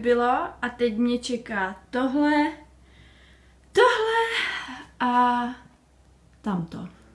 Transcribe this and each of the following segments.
bylo a teď mě čeká tohle a tamto.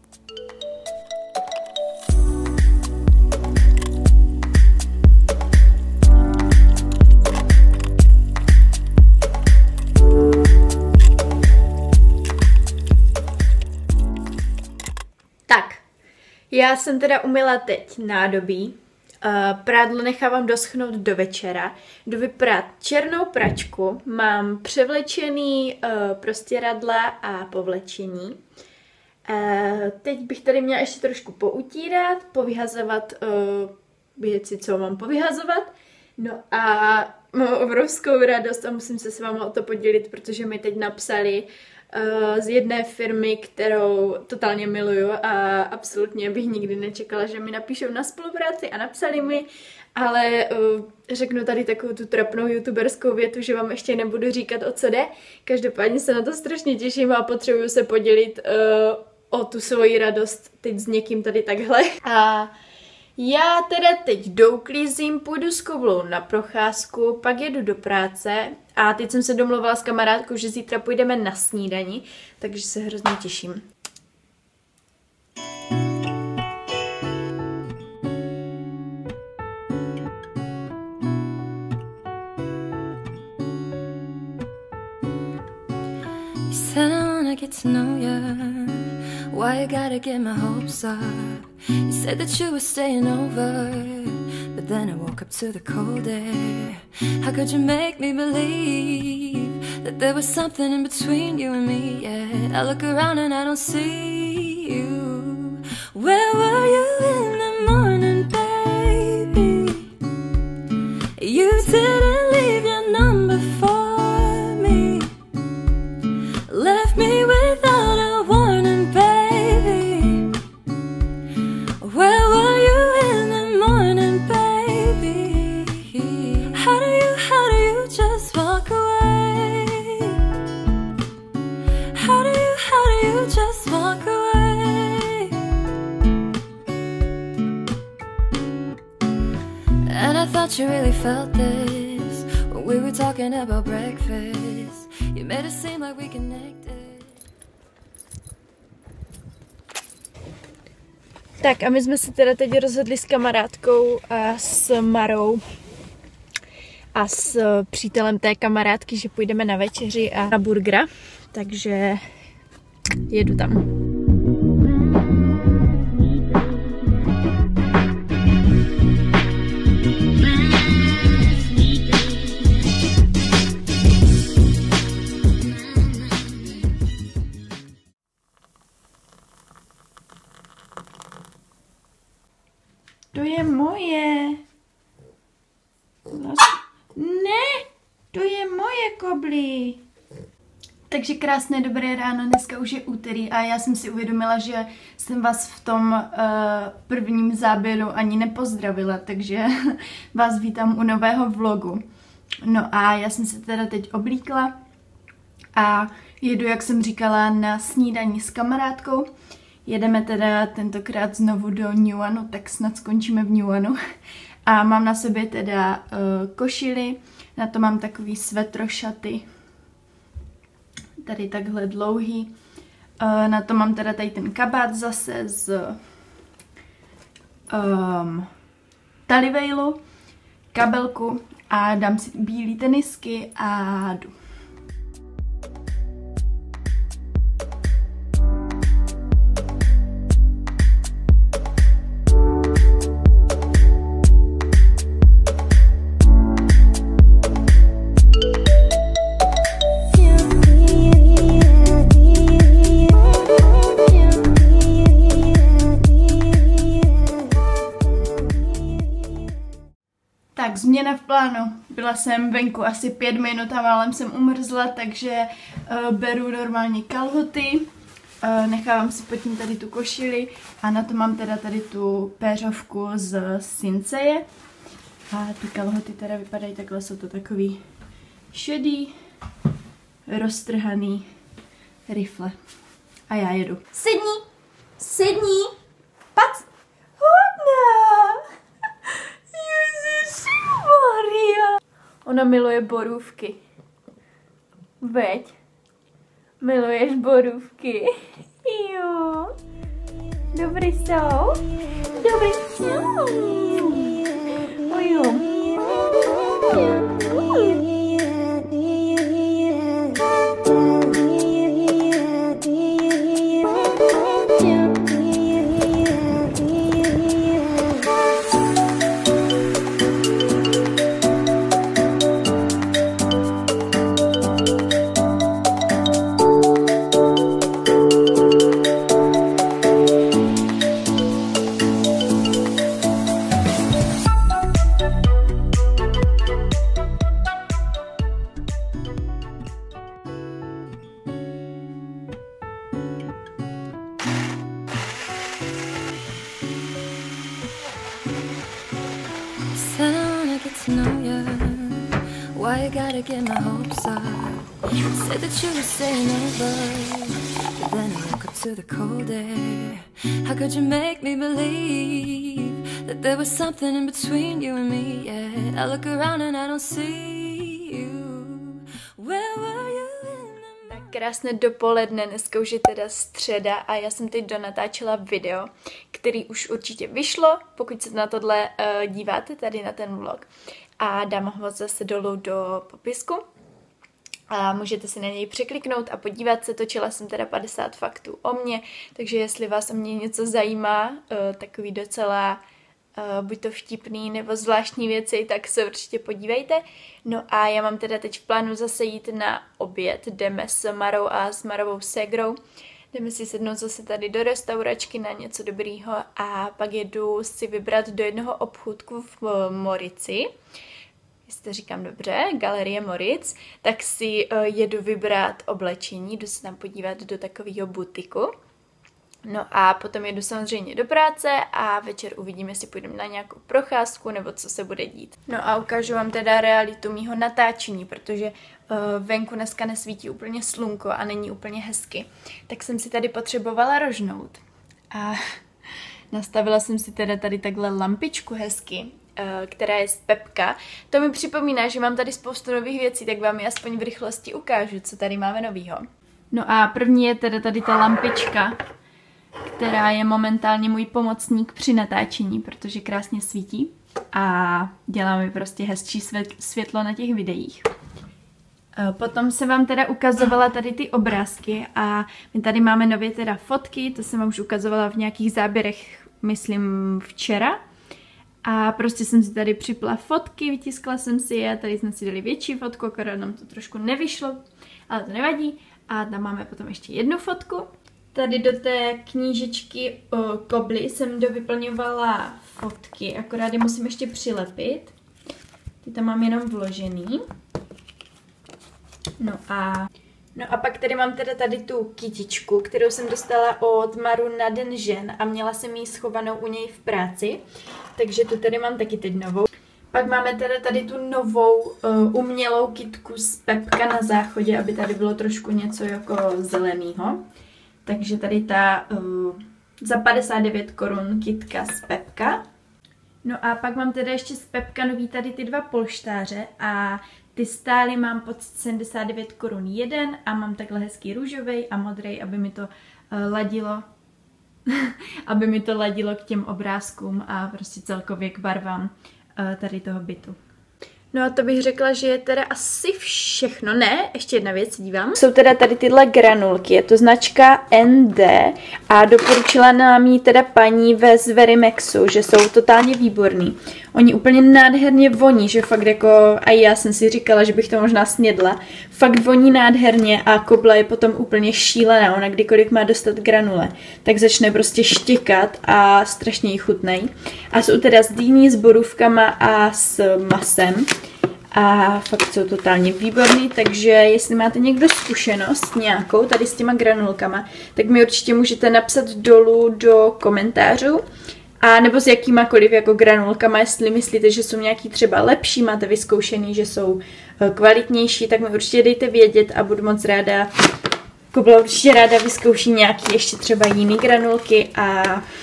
Tak, já jsem teda umyla teď nádobí. Prádlo nechávám doschnout do večera. Jdu vyprát černou pračku, mám převlečený prostěradla a povlečení. Teď bych tady měla ještě trošku poutírat, povyhazovat věci, co mám povyhazovat. No a mám obrovskou radost a musím se s váma o to podělit, protože mi teď napsali z jedné firmy, kterou totálně miluju a absolutně bych nikdy nečekala, že mi napíšou na spolupráci a napsali mi, ale řeknu tady takovou tu trapnou youtuberskou větu, že vám ještě nebudu říkat, o co jde. Každopádně se na to strašně těším a potřebuju se podělit o tu svoji radost teď s někým tady takhle. A já teda teď douklízím, půjdu s Koblou na procházku, pak jedu do práce a teď jsem se domluvila s kamarádkou, že zítra půjdeme na snídani, takže se hrozně těším. Why you gotta get my hopes up? You said that you were staying over, but then I woke up to the cold air. How could you make me believe that there was something in between you and me? Yeah, I look around and I don't see you. Where were you in the morning, baby? You didn't leave your number for me, left me without a warning, baby. Where were you in the morning, baby? How do you just walk away? How do you just walk away? And I thought you really felt this when we were talking about breakfast. You made it seem like we connected. Tak a my jsme se teda teď rozhodli s kamarádkou a s Marou a s přítelem té kamarádky, že půjdeme na večeři a na burgera, takže jedu tam. To je moje. Ne, to je moje, Kobli. Takže krásné dobré ráno, dneska už je úterý a já jsem si uvědomila, že jsem vás v tom prvním záběru ani nepozdravila, takže vás vítám u nového vlogu. No a já jsem se teda teď oblíkla a jedu, jak jsem říkala, na snídani s kamarádkou. Jedeme teda tentokrát znovu do New One, tak snad skončíme v New One. A mám na sobě teda košily, na to mám takový svetrošaty, tady takhle dlouhý. Na to mám teda tady ten kabát zase z Talivejlu, kabelku a dám si bílé tenisky a jdu. Tak, změna v plánu. Byla jsem venku asi 5 minut a málem jsem umrzla, takže beru normálně kalhoty, nechávám si pod tím tady tu košili a na to mám teda tady tu péřovku z Sinceje. A ty kalhoty teda vypadají takhle, jsou to takový šedý, roztrhaný rifle. A já jedu. Sedni! Sedni! Pac! Hodná! Ježiši Maria! Ona miluje borůvky. Veď? Miluješ borůvky? Jo. Dobrý jsou? Dobrý jsou. Jo. Why you gotta get my hopes up? Said that you were saying over, but then I woke up to the cold air. How could you make me believe that there was something in between you and me? Yeah, I look around and I don't see you. Where were you in the... Tak krásné dopoledne, dneska už je teda středa a já jsem teď donatáčela video, který už určitě vyšlo, pokud se na tohle díváte, tady na ten vlog. A dám ho zase dolů do popisku a můžete si na něj překliknout a podívat se. Točila jsem teda 50 faktů o mně, takže jestli vás o mě něco zajímá, takový docela buď to vtipný nebo zvláštní věci, tak se určitě podívejte. No a já mám teda teď v plánu zase jít na oběd, jdeme s Marou a s Marovou ségrou. Jdeme si sednout zase tady do restauračky na něco dobrýho a pak jedu si vybrat do jednoho obchůdku v Morici. Jestli to říkám dobře, Galerie Moritz, tak si jedu vybrat oblečení, jdu se tam podívat do takového butiku. No a potom jedu samozřejmě do práce a večer uvidíme, jestli půjdeme na nějakou procházku nebo co se bude dít. No a ukážu vám teda realitu mýho natáčení, protože venku dneska nesvítí úplně slunko a není úplně hezky. Tak jsem si tady potřebovala rožnout. A nastavila jsem si teda tady takhle lampičku hezky, která je z Pepka. To mi připomíná, že mám tady spoustu nových věcí, tak vám je aspoň v rychlosti ukážu, co tady máme novýho. No a první je teda tady ta lampička, která je momentálně můj pomocník při natáčení, protože krásně svítí a dělá mi prostě hezčí světlo na těch videích. Potom jsem vám teda ukazovala tady ty obrázky a my tady máme nově teda fotky, to jsem vám už ukazovala v nějakých záběrech, myslím včera. A prostě jsem si tady připla fotky, vytiskla jsem si je, tady jsme si dali větší fotku, akorát nám to trošku nevyšlo, ale to nevadí. A tam máme potom ještě jednu fotku. Tady do té knížečky Kobly jsem dovyplňovala fotky, akorát je musím ještě přilepit. Ty tam mám jenom vložený. No a pak tady mám teda tady tu kytičku, kterou jsem dostala od Maru na Den žen a měla jsem ji schovanou u něj v práci, takže tu tady mám taky teď novou. Pak máme teda tady tu novou umělou kytku z Pepka na záchodě, aby tady bylo trošku něco jako zelenýho. Takže tady ta za 59 korun kytka z Pepka. No a pak mám teda ještě z Pepka nový tady ty dva polštáře a ty stály mám pod 79 korun jeden a mám takhle hezký růžovej a modrej, aby mi to ladilo aby mi to ladilo k těm obrázkům a prostě celkově k barvám tady toho bytu. No a to bych řekla, že je teda asi všechno. Ne, ještě jedna věc, dívám. Jsou teda tady tyhle granulky, je to značka ND a doporučila nám ji teda paní ve Zverimexu, že jsou totálně výborný. Oni úplně nádherně voní, že fakt jako, a já jsem si říkala, že bych to možná snědla, fakt voní nádherně a kobla je potom úplně šílená, ona kdykoliv má dostat granule, tak začne prostě štěkat a strašně jí chutnej. A jsou teda z dýní, s borůvkama a s masem. A fakt jsou totálně výborný, takže jestli máte někdo zkušenost nějakou tady s těma granulkama, tak mi určitě můžete napsat dolů do komentářů. A nebo s jakýmakoliv jako granulkama, jestli myslíte, že jsou nějaký třeba lepší, máte vyzkoušený, že jsou kvalitnější, tak mi určitě dejte vědět a budu moc ráda. Kobla určitě ráda vyzkouší nějaký ještě třeba jiný granulky a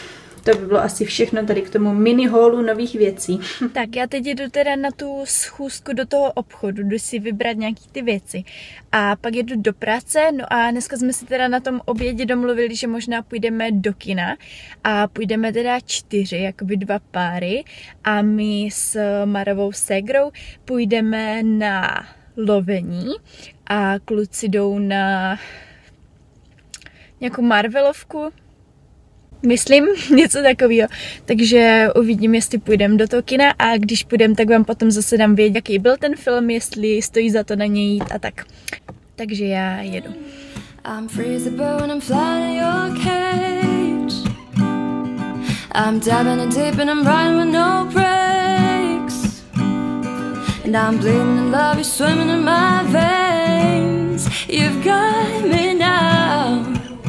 to by bylo asi všechno tady k tomu mini haulu nových věcí. Tak já teď jdu teda na tu schůzku do toho obchodu, jdu si vybrat nějaký ty věci a pak jedu do práce, no a dneska jsme si teda na tom obědě domluvili, že možná půjdeme do kina a půjdeme teda 4, jakoby 2 páry a my s Marovou ségrou půjdeme na lovení a kluci jdou na nějakou Marvelovku, myslím, něco takového. Takže uvidím, jestli půjdeme do toho kina a když půjdeme, tak vám potom zase dám vědět, jaký byl ten film, jestli stojí za to na něj jít a tak. Takže já jedu. I'm freezable and I'm flying your cage. I'm diving and deep and I'm riding with no brakes. And I'm bleeding in love, you're swimming in my veins. You've got me now.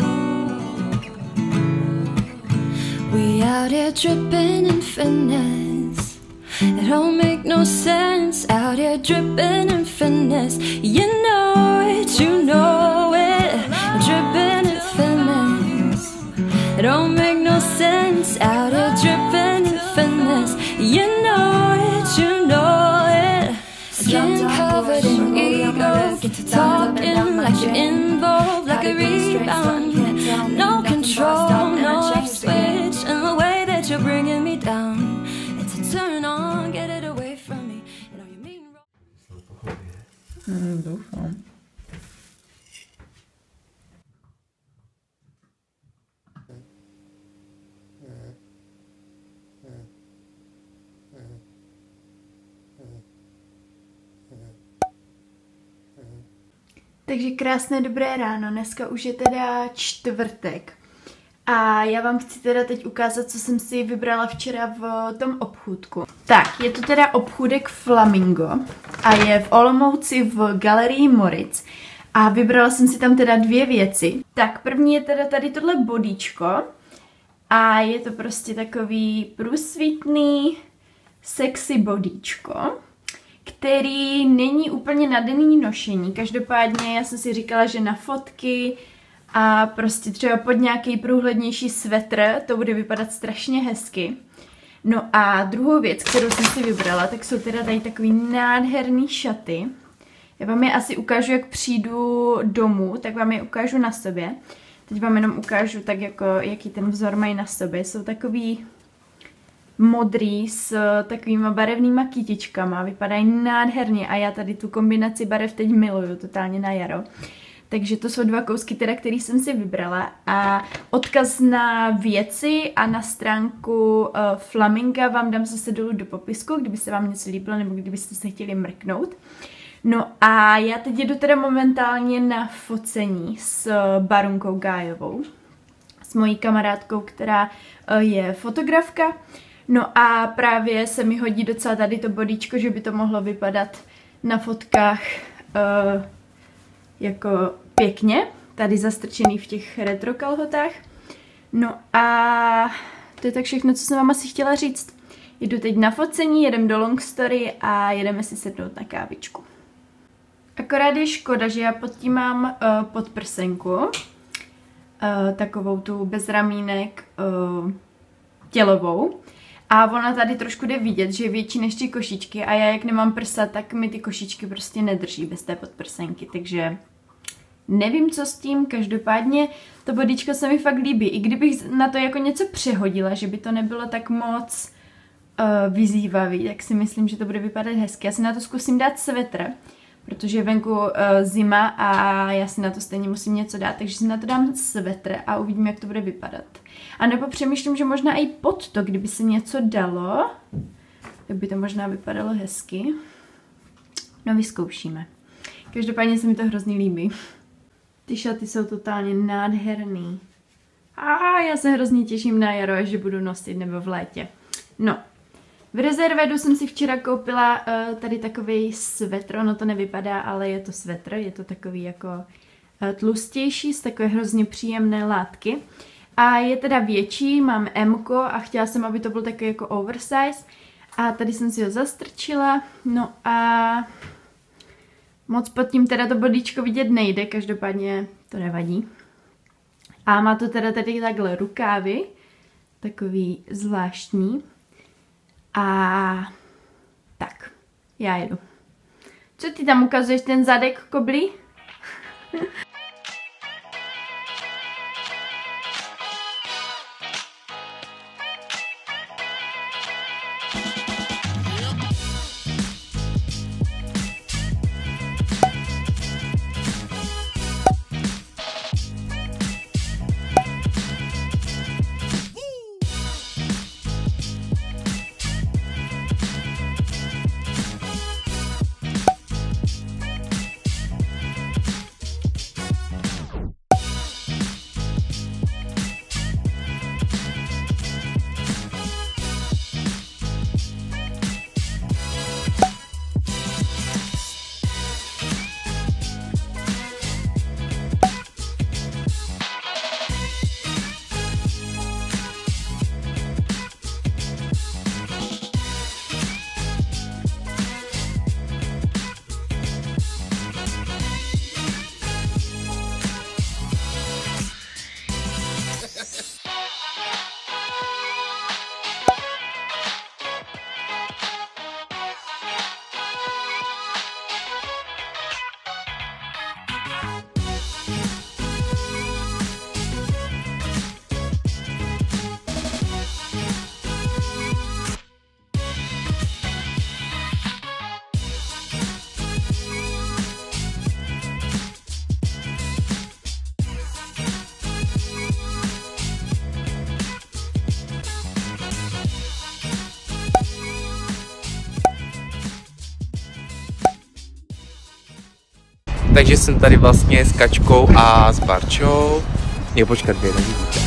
We out here dripping in finesse. It don't make no sense. Out here dripping in finesse. You know it, you know it. Dripping in finesse. It don't make no sense. Out here dripping in finesse. You know it, you know it. Skin covered in ego. Get to talking like you're involved, like a rebound. No control, no switch. And the way that you're bringing me down, it's a turn on, get it away from me. You know you mean wrong. Doufám. Takže krásné dobré ráno, dneska už je teda čtvrtek a já vám chci teda teď ukázat, co jsem si vybrala včera v tom obchůdku. Tak, je to teda obchůdek Flamingo a je v Olomouci v galerii Moritz a vybrala jsem si tam teda 2 věci. Tak, první je teda tady tohle bodíčko a je to prostě takový průsvitný, sexy bodíčko, který není úplně na denní nošení. Každopádně já jsem si říkala, že na fotky a prostě třeba pod nějaký průhlednější svetr to bude vypadat strašně hezky. No a druhou věc, kterou jsem si vybrala, tak jsou teda tady takový nádherný šaty. Já vám je asi ukážu, jak přijdu domů, tak vám je ukážu na sobě. Teď vám jenom ukážu tak, jako, jaký ten vzor mají na sobě. Jsou takový modrý s takovýma barevnýma kytičkama, vypadají nádherně a já tady tu kombinaci barev teď miluju totálně na jaro. Takže to jsou 2 kousky teda, který jsem si vybrala a odkaz na věci a na stránku Flaminga vám dám zase dolů do popisku, kdyby se vám něco líbilo nebo kdybyste se chtěli mrknout. No a já teď jedu teda momentálně na focení s Barunkou Gájovou, s mojí kamarádkou, která je fotografka. No a právě se mi hodí docela tady to bodíčko, že by to mohlo vypadat na fotkách jako pěkně, tady zastrčený v těch retro kalhotách. No a to je tak všechno, co jsem vám asi chtěla říct. Jdu teď na focení, jedem do Long Story a jedeme si sednout na kávičku. Akorát je škoda, že já pod tím mám podprsenku, takovou tu bez ramínek tělovou. A ona tady trošku jde vidět, že je větší než ty košičky a já jak nemám prsa, tak mi ty košičky prostě nedrží bez té podprsenky, takže nevím, co s tím, každopádně to bodíčko se mi fakt líbí, i kdybych na to jako něco přehodila, že by to nebylo tak moc vyzývavý, tak si myslím, že to bude vypadat hezky. Já si na to zkusím dát svetr, protože je venku zima a já si na to stejně musím něco dát, takže si na to dám svetr a uvidím, jak to bude vypadat. A nebo přemýšlím, že možná i pod to, kdyby se něco dalo, tak by to možná vypadalo hezky. No, vyzkoušíme. Každopádně se mi to hrozně líbí. Ty šaty jsou totálně nádherný. A já se hrozně těším na jaro, až je budu nosit, nebo v létě. No. V Rezervedu jsem si včera koupila tady takový svetr, ono to nevypadá, ale je to svetr, je to takový jako tlustější, z takové hrozně příjemné látky. A je teda větší, mám M-ko a chtěla jsem, aby to byl takový jako oversize. A tady jsem si ho zastrčila, no a moc pod tím teda to bodíčko vidět nejde, každopádně to nevadí. A má to teda tady takhle rukávy, takový zvláštní. A tak, já jedu. Co ty tam ukazuješ, ten zadek koblí? Takže jsem tady vlastně s Kačkou a s Barčou. Jo, počkat, kde nevidíte.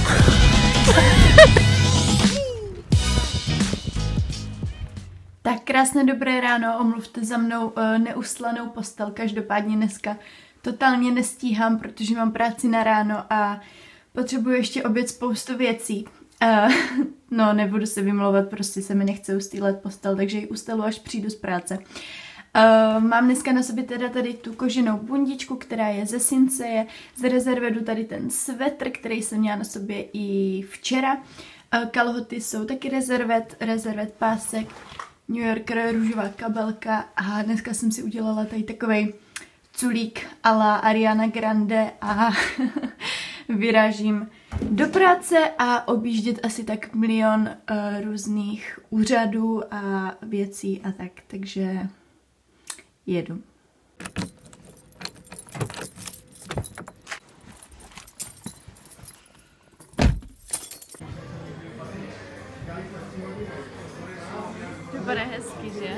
Tak krásné dobré ráno, omluvte za mnou neustlanou postel, každopádně dneska totálně nestíhám, protože mám práci na ráno a potřebuji ještě obět spoustu věcí. No, nebudu se vymlouvat, prostě se mi nechce ustýlet postel, takže ji ustalu, až přijdu z práce. Mám dneska na sobě teda tady tu koženou bundičku, která je ze Sincere, z Rezervedu tady ten svetr, který jsem měla na sobě i včera. Kalhoty jsou taky Rezervet pásek, New Yorker růžová kabelka a dneska jsem si udělala tady takovej culík a la Ariana Grande a vyrážím do práce a objíždět asi tak milion různých úřadů a věcí a tak, takže jedu. Vypadá hezky, že?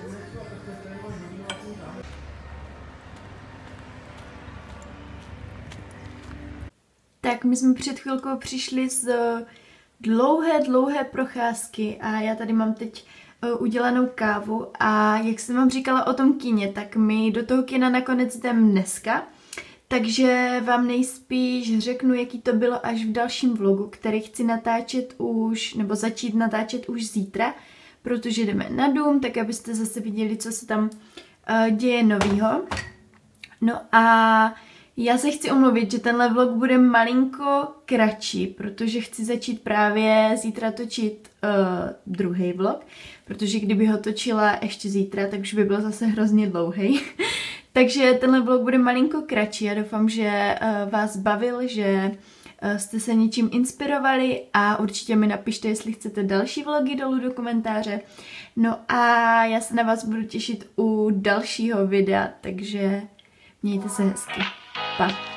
Tak my jsme před chvilkou přišli z dlouhé procházky a já tady mám teď udělanou kávu a jak jsem vám říkala o tom kině, tak my do toho kina nakonec jdem dneska, takže vám nejspíš řeknu, jaký to bylo až v dalším vlogu, který chci natáčet už, nebo začít natáčet už zítra, protože jdeme na dům, tak abyste zase viděli, co se tam děje novýho. No a já se chci omluvit, že tenhle vlog bude malinko kratší, protože chci začít právě zítra točit druhý vlog, protože kdyby ho točila ještě zítra, tak už by byl zase hrozně dlouhý. Takže tenhle vlog bude malinko kratší. Já doufám, že vás bavil, že jste se něčím inspirovali a určitě mi napište, jestli chcete další vlogy dolů do komentáře. No a já se na vás budu těšit u dalšího videa, takže mějte se hezky. Pa.